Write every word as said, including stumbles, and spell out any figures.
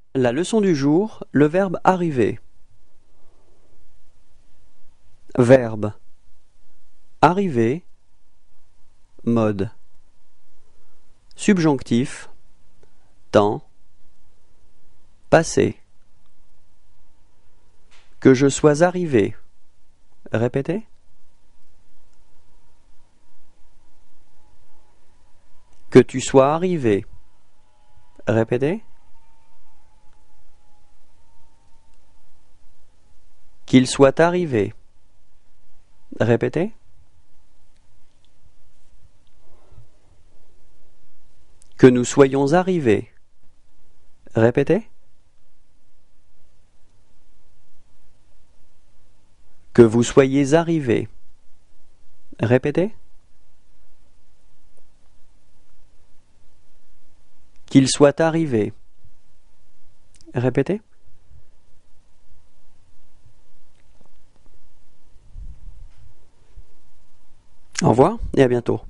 La leçon du jour, le verbe arriver. Verbe. Arriver. Mode. Subjonctif. Temps. Passé. Que je sois arrivé. Répétez. Que tu sois arrivé. Répétez. Qu'il soit arrivé. Répétez. Que nous soyons arrivés. Répétez. Que vous soyez arrivés. Répétez. Qu'il soit arrivé. Répétez. Au revoir et à bientôt.